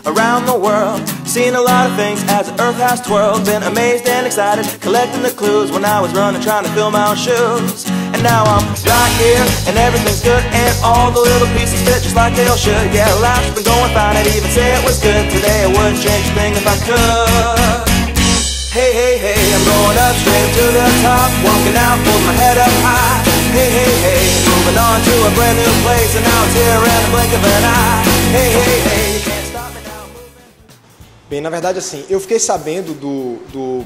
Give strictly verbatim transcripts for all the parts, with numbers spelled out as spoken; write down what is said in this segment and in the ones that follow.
around the world. Seen a lot of things as the earth has twirled. Been amazed and excited, collecting the clues when I was running, trying to fill my own shoes. And now I'm right here, and everything's good, and all the little pieces fit just like they all should. Yeah, life's been going fine, I'd even say it was good today. I wouldn't change a thing if I could. Hey, hey, hey, I'm going up straight to the top, walking out, holding my head up high. Hey, hey, hey, moving on to a brand new place, and now it's here in the blink of an eye. Hey, hey, hey, you can't stop me now moving. Bem, na verdade, assim, eu fiquei sabendo do, do,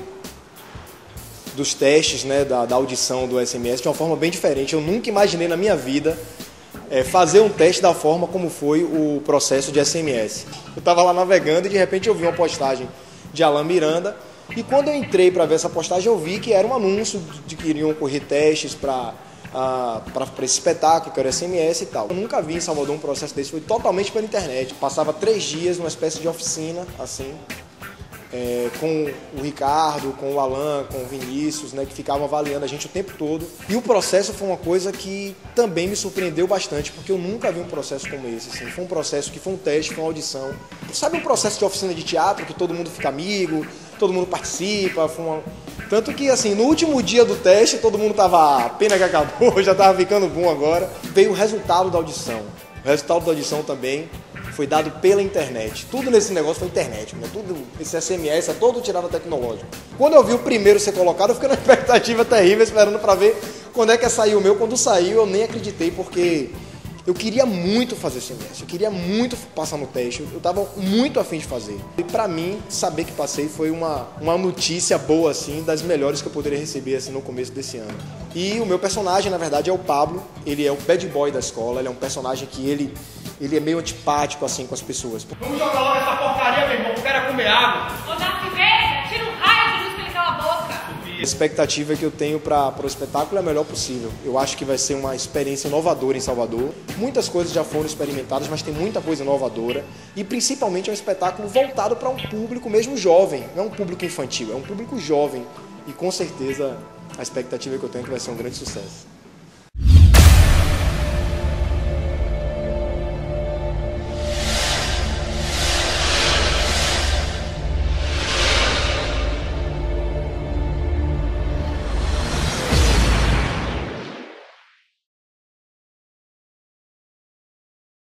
dos testes, né, da, da audição do S M S de uma forma bem diferente. Eu nunca imaginei na minha vida é, fazer um teste da forma como foi o processo de S M S. Eu estava lá navegando e de repente eu vi uma postagem de Alan Miranda. E quando eu entrei para ver essa postagem, eu vi que era um anúncio de que iriam ocorrer testes para uh, para esse espetáculo, que era S M S e tal. Eu nunca vi em Salvador um processo desse, foi totalmente pela internet. Passava três dias numa espécie de oficina, assim, é, com o Ricardo, com o Alan, com o Vinícius, né, que ficavam avaliando a gente o tempo todo. E o processo foi uma coisa que também me surpreendeu bastante, porque eu nunca vi um processo como esse. Assim. Foi um processo que foi um teste, foi uma audição. Sabe um processo de oficina de teatro, que todo mundo fica amigo, todo mundo participa, foi uma... tanto que assim, no último dia do teste, todo mundo tava, pena que acabou, já tava ficando bom agora. Veio o resultado da audição, o resultado da audição também foi dado pela internet. Tudo nesse negócio foi internet, né? Tudo, esse S M S é todo tirado tecnológico. Quando eu vi o primeiro ser colocado, eu fiquei numa expectativa terrível, esperando para ver quando é que ia sair o meu. Quando saiu, eu nem acreditei, porque eu queria muito fazer S M S, eu queria muito passar no teste, eu estava muito afim de fazer. E para mim, saber que passei foi uma, uma notícia boa, assim, das melhores que eu poderia receber assim, no começo desse ano. E o meu personagem, na verdade, é o Pablo, ele é o bad boy da escola, ele é um personagem que ele, ele é meio antipático, assim, com as pessoas. Vamos jogar logo essa porcaria, meu irmão, eu quero comer água. Ô, Narciveza, tira um raio de luz pra ele calar a boca. A expectativa que eu tenho para o espetáculo é a melhor possível. Eu acho que vai ser uma experiência inovadora em Salvador. Muitas coisas já foram experimentadas, mas tem muita coisa inovadora. E principalmente é um espetáculo voltado para um público mesmo jovem. Não é um público infantil, é um público jovem. E com certeza a expectativa que eu tenho é que vai ser um grande sucesso.